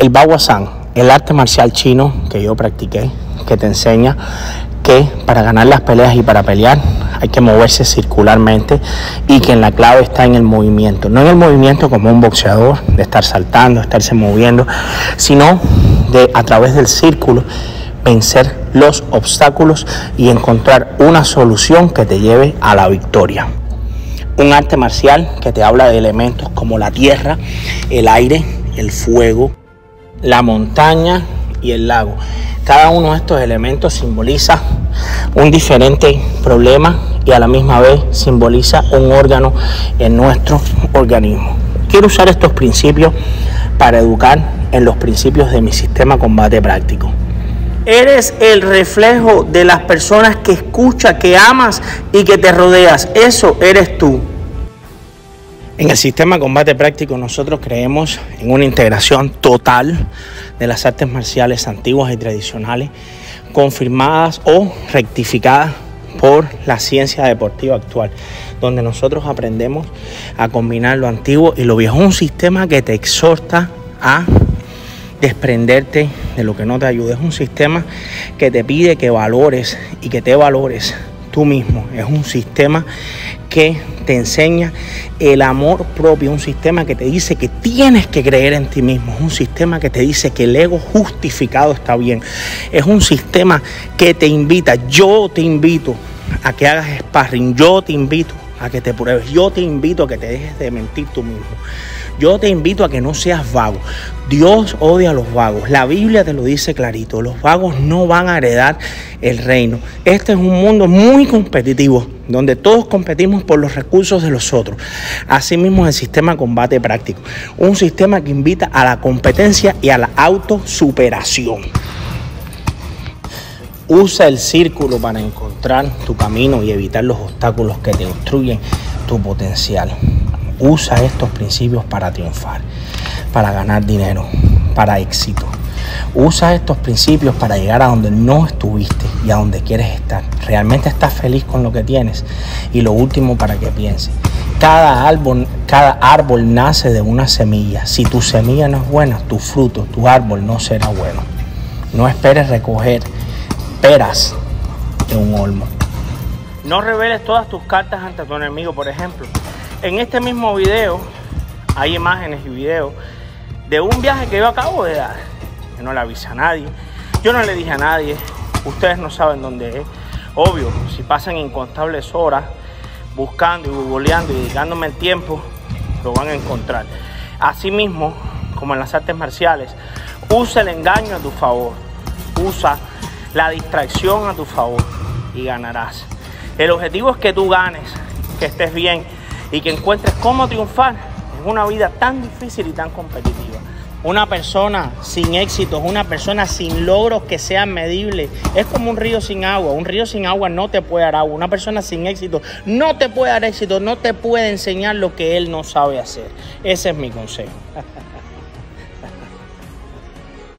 El Baguazhang, el arte marcial chino que yo practiqué, que te enseña que para ganar las peleas y para pelear hay que moverse circularmente y que la clave está en el movimiento. No en el movimiento como un boxeador, de estar saltando, estarse moviendo, sino de a través del círculo vencer los obstáculos y encontrar una solución que te lleve a la victoria. Un arte marcial que te habla de elementos como la tierra, el aire, el fuego, la montaña y el lago. Cada uno de estos elementos simboliza un diferente problema y a la misma vez simboliza un órgano en nuestro organismo. Quiero usar estos principios para educar en los principios de mi sistema combate práctico. Eres el reflejo de las personas que escuchas, que amas y que te rodeas. Eso eres tú. En el sistema combate práctico nosotros creemos en una integración total de las artes marciales antiguas y tradicionales, confirmadas o rectificadas por la ciencia deportiva actual, donde nosotros aprendemos a combinar lo antiguo y lo viejo. Un sistema que te exhorta a desprenderte de lo que no te ayude. Es un sistema que te pide que valores y que te valores tú mismo. Es un sistema que te enseña el amor propio, un sistema que te dice que tienes que creer en ti mismo, es un sistema que te dice que el ego justificado está bien, es un sistema que te invita, yo te invito a que hagas sparring, yo te invito a que te pruebes, yo te invito a que te dejes de mentir tú mismo. Yo te invito a que no seas vago. Dios odia a los vagos. La Biblia te lo dice clarito. Los vagos no van a heredar el reino. Este es un mundo muy competitivo, donde todos competimos por los recursos de los otros. Asimismo es el sistema combate práctico. Un sistema que invita a la competencia y a la autosuperación. Usa el círculo para encontrar tu camino y evitar los obstáculos que te obstruyen tu potencial. Usa estos principios para triunfar, para ganar dinero, para éxito. Usa estos principios para llegar a donde no estuviste y a donde quieres estar. ¿Realmente estás feliz con lo que tienes? Y lo último, para que pienses. Cada árbol nace de una semilla. Si tu semilla no es buena, tu fruto, tu árbol no será bueno. No esperes recoger peras de un olmo. No reveles todas tus cartas ante tu enemigo, por ejemplo. En este mismo video hay imágenes y videos de un viaje que yo acabo de dar. Yo no le avisé a nadie, yo no le dije a nadie, ustedes no saben dónde es. Obvio, si pasan incontables horas buscando y googleando y dedicándome el tiempo, lo van a encontrar. Asimismo, como en las artes marciales, usa el engaño a tu favor, usa la distracción a tu favor y ganarás. El objetivo es que tú ganes, que estés bien y que encuentres cómo triunfar en una vida tan difícil y tan competitiva. Una persona sin éxito es una persona sin logros que sean medibles. Es como un río sin agua. Un río sin agua no te puede dar agua. Una persona sin éxito no te puede dar éxito, no te puede enseñar lo que él no sabe hacer. Ese es mi consejo.